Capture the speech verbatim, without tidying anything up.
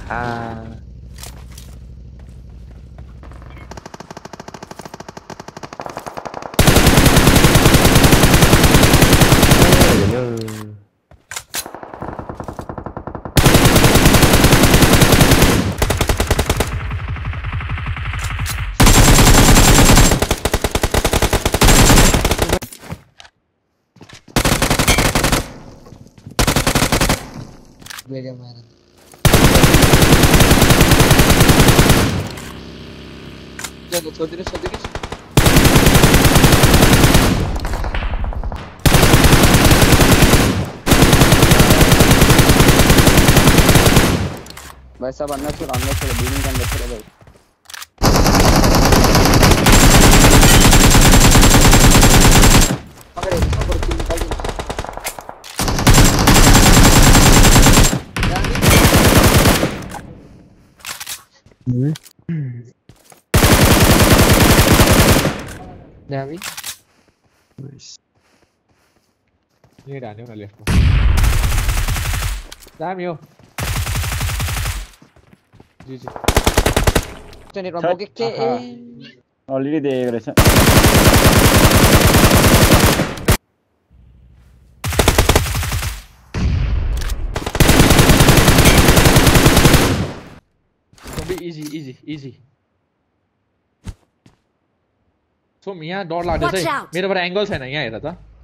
Ah. Beda mana? Jangan छोड़ दे छोड़ दे भाई सब अंदर चलो अंदर चलो बिल्डिंग के अंदर चलो भाई पकड़े पकड़ के निकाल दे Navi. Nice. Ini Daniel nggak lihat. Daniel. Jiji. Jadi rombok ke? Already देख रहे हैं. Be easy, easy, easy. So मियाँ डॉट लाते थे मेरे पर एंगल्स है ना यहाँ इधर था